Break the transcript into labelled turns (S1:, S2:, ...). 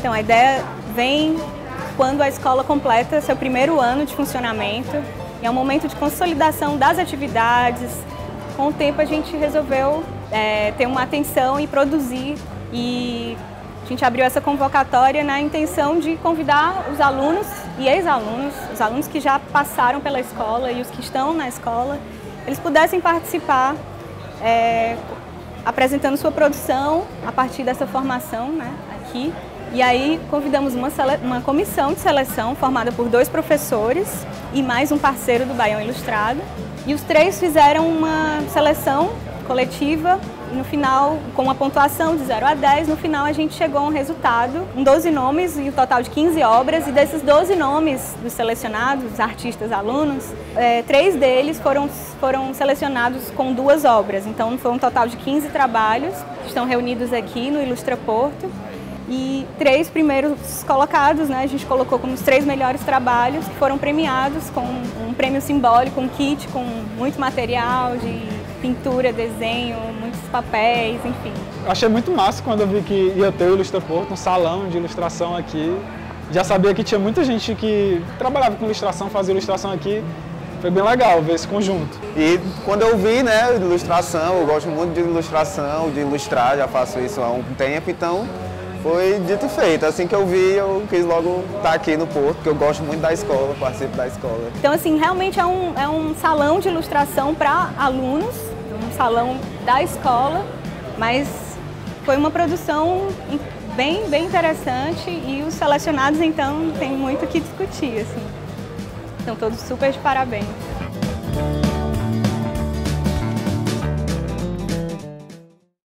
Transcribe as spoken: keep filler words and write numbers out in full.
S1: Então, a ideia vem quando a escola completa seu primeiro ano de funcionamento. É um momento de consolidação das atividades. Com o tempo, a gente resolveu é, ter uma atenção e produzir. E a gente abriu essa convocatória na intenção de convidar os alunos e ex-alunos, os alunos que já passaram pela escola e os que estão na escola, eles pudessem participar é, apresentando sua produção a partir dessa formação, né, aqui. E aí convidamos uma, uma comissão de seleção formada por dois professores e mais um parceiro do Baião Ilustrado. E os três fizeram uma seleção coletiva e no final, com uma pontuação de zero a dez, no final a gente chegou a um resultado, com doze nomes e um total de quinze obras. E desses doze nomes dos selecionados, dos artistas alunos, é, três deles foram, foram selecionados com duas obras. Então foi um total de quinze trabalhos que estão reunidos aqui no Ilustra Porto. E três primeiros colocados, né, a gente colocou como os três melhores trabalhos que foram premiados com um prêmio simbólico, um kit com muito material de pintura, desenho, muitos papéis, enfim.
S2: Eu achei muito massa quando eu vi que ia ter o Ilustra Porto, um salão de ilustração aqui. Já sabia que tinha muita gente que trabalhava com ilustração, fazia ilustração aqui. Foi bem legal ver esse conjunto.
S3: E quando eu vi, né, ilustração, eu gosto muito de ilustração, de ilustrar, já faço isso há um tempo, então foi dito e feito. Assim que eu vi, eu quis logo estar aqui no Porto, porque eu gosto muito da escola, participo da escola.
S1: Então, assim, realmente é um, é um salão de ilustração para alunos, um salão da escola, mas foi uma produção bem, bem interessante e os selecionados, então, tem muito o que discutir, assim. Estão todos super de parabéns.